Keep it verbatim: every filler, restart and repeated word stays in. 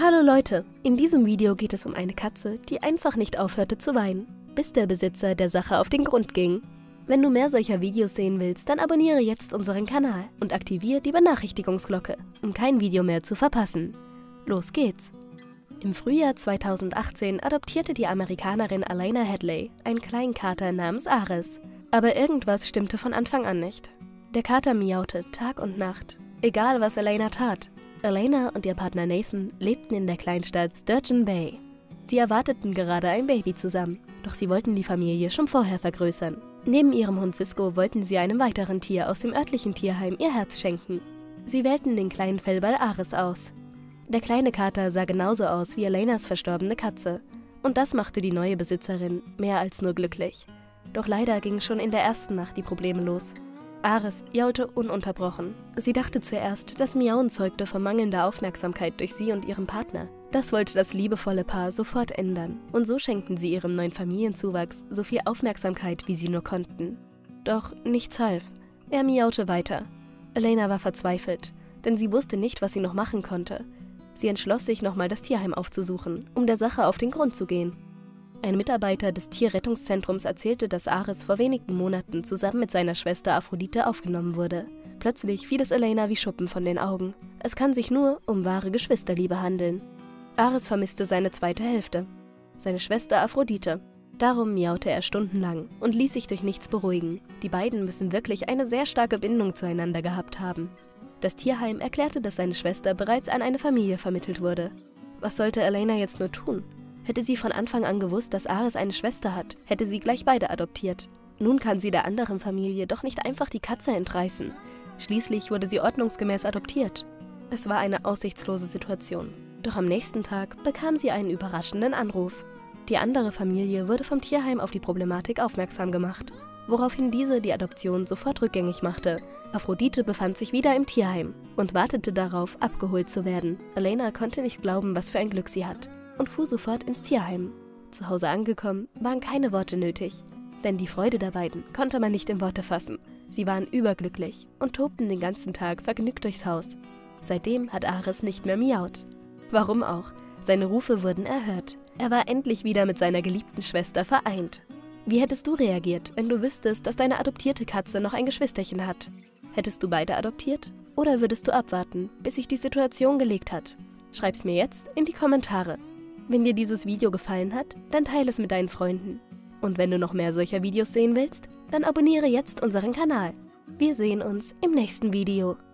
Hallo Leute, in diesem Video geht es um eine Katze, die einfach nicht aufhörte zu weinen, bis der Besitzer der Sache auf den Grund ging. Wenn du mehr solcher Videos sehen willst, dann abonniere jetzt unseren Kanal und aktiviere die Benachrichtigungsglocke, um kein Video mehr zu verpassen. Los geht's! Im Frühjahr zweitausendachtzehn adoptierte die Amerikanerin Alaina Hadley einen kleinen Kater namens Ares. Aber irgendwas stimmte von Anfang an nicht. Der Kater miaute Tag und Nacht, egal was Alaina tat. Alaina und ihr Partner Nathan lebten in der Kleinstadt Sturgeon Bay. Sie erwarteten gerade ein Baby zusammen, doch sie wollten die Familie schon vorher vergrößern. Neben ihrem Hund Cisco wollten sie einem weiteren Tier aus dem örtlichen Tierheim ihr Herz schenken. Sie wählten den kleinen Fellball Ares aus. Der kleine Kater sah genauso aus wie Alainas verstorbene Katze. Und das machte die neue Besitzerin mehr als nur glücklich. Doch leider gingen schon in der ersten Nacht die Probleme los. Ares jaulte ununterbrochen. Sie dachte zuerst, das Miauen zeugte von mangelnder Aufmerksamkeit durch sie und ihren Partner. Das wollte das liebevolle Paar sofort ändern, und so schenkten sie ihrem neuen Familienzuwachs so viel Aufmerksamkeit, wie sie nur konnten. Doch nichts half. Er miaute weiter. Alaina war verzweifelt, denn sie wusste nicht, was sie noch machen konnte. Sie entschloss sich, nochmal das Tierheim aufzusuchen, um der Sache auf den Grund zu gehen. Ein Mitarbeiter des Tierrettungszentrums erzählte, dass Ares vor wenigen Monaten zusammen mit seiner Schwester Aphrodite aufgenommen wurde. Plötzlich fiel es Alaina wie Schuppen von den Augen. Es kann sich nur um wahre Geschwisterliebe handeln. Ares vermisste seine zweite Hälfte, seine Schwester Aphrodite. Darum miaute er stundenlang und ließ sich durch nichts beruhigen. Die beiden müssen wirklich eine sehr starke Bindung zueinander gehabt haben. Das Tierheim erklärte, dass seine Schwester bereits an eine Familie vermittelt wurde. Was sollte Alaina jetzt nur tun? Hätte sie von Anfang an gewusst, dass Ares eine Schwester hat, hätte sie gleich beide adoptiert. Nun kann sie der anderen Familie doch nicht einfach die Katze entreißen. Schließlich wurde sie ordnungsgemäß adoptiert. Es war eine aussichtslose Situation. Doch am nächsten Tag bekam sie einen überraschenden Anruf. Die andere Familie wurde vom Tierheim auf die Problematik aufmerksam gemacht, woraufhin diese die Adoption sofort rückgängig machte. Aphrodite befand sich wieder im Tierheim und wartete darauf, abgeholt zu werden. Alaina konnte nicht glauben, was für ein Glück sie hat, und fuhr sofort ins Tierheim. Zu Hause angekommen, waren keine Worte nötig, denn die Freude der beiden konnte man nicht in Worte fassen. Sie waren überglücklich und tobten den ganzen Tag vergnügt durchs Haus. Seitdem hat Ares nicht mehr miaut. Warum auch? Seine Rufe wurden erhört. Er war endlich wieder mit seiner geliebten Schwester vereint. Wie hättest du reagiert, wenn du wüsstest, dass deine adoptierte Katze noch ein Geschwisterchen hat? Hättest du beide adoptiert? Oder würdest du abwarten, bis sich die Situation gelegt hat? Schreib's mir jetzt in die Kommentare. Wenn dir dieses Video gefallen hat, dann teile es mit deinen Freunden. Und wenn du noch mehr solcher Videos sehen willst, dann abonniere jetzt unseren Kanal. Wir sehen uns im nächsten Video.